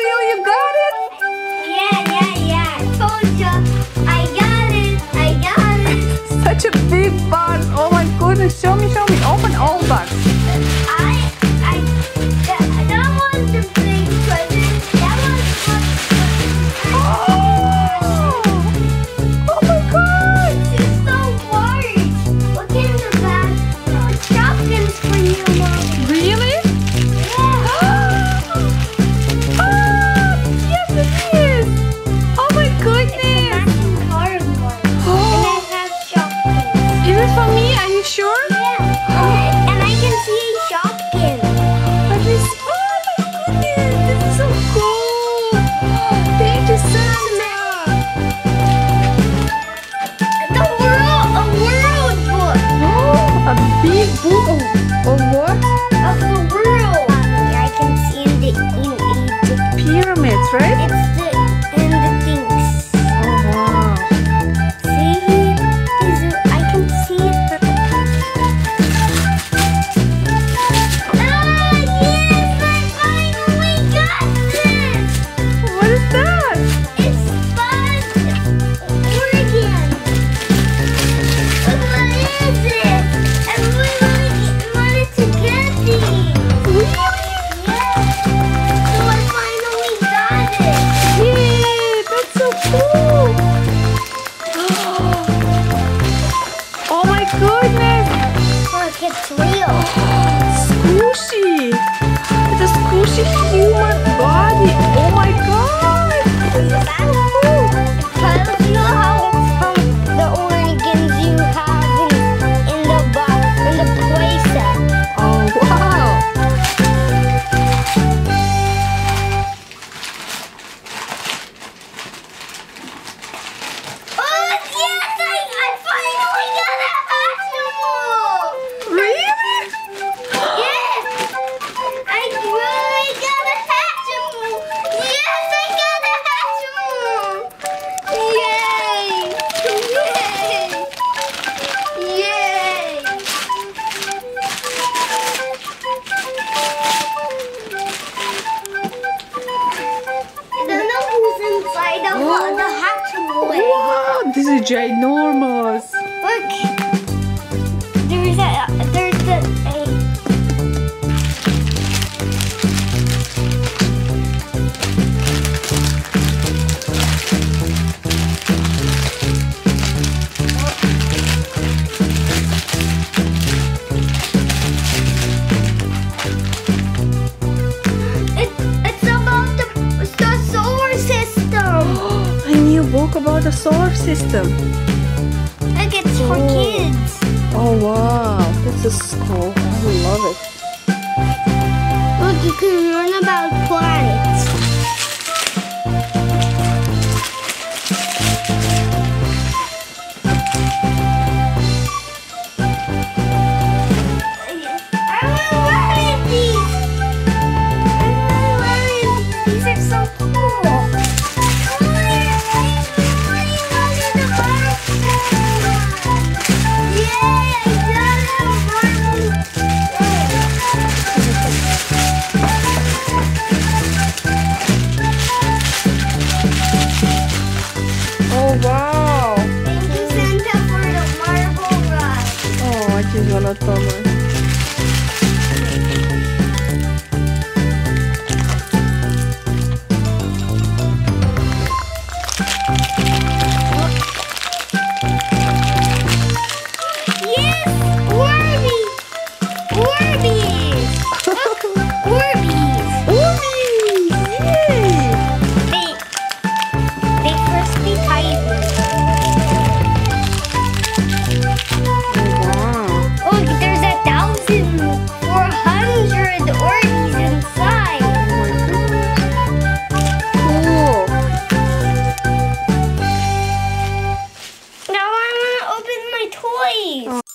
you? You got it? Yeah. Told ya. I got it. Such a big box. Oh my goodness. Show me. Open all box. That was the big present. That was Oh my god. This is so large. Look in the back. Shopkins for you, Mom. Really? Yeah. Yes, it is. Oh my goodness. Matching card one. And I have Shopkins. Is it for me? Are you sure? Yeah. And I can see Shopkins. But this, oh my goodness, this is so cool. Thank you, Santa. A world book. A big book of what? Of the world. I can see in Egypt. Pyramids, right? It's the things. Oh wow. See? I can see it. Yes! I finally got this! What is that? It's fun. Oregon. What is it? And we wanted to get these. Really? Yeah. So I finally got it. Yay, that's so cool. Oh my goodness. Look, it's real. Squishy. It's a squishy human body. Oh my god. This is so cool. It tells you how the organs you have in the playset. Oh wow. Oh yes, I finally got a Hatchimal. Really? Yes, I really got a Hatchimal. Yes, I got a Hatchimal. Yay! I don't know who's inside of the Hatchimal. Wow, this is ginormous. Look, there's the it's about the solar system. A new book about the solar system. Look, it's for kids. Oh wow, this is cool. I love it. Look, you can learn about planets. I want to learn these. These are so cool. Oh wow. Thank you, Santa, for the marble ride. Oh, I just wanna tama. Yes, Orbeez! Orbeez! Look, Orbeez! Orbeez! Yay! They crispy tiny. Wow. Look, there's 1,400 Orbeez inside. Oh my goodness. Cool. Now I want to open my toys.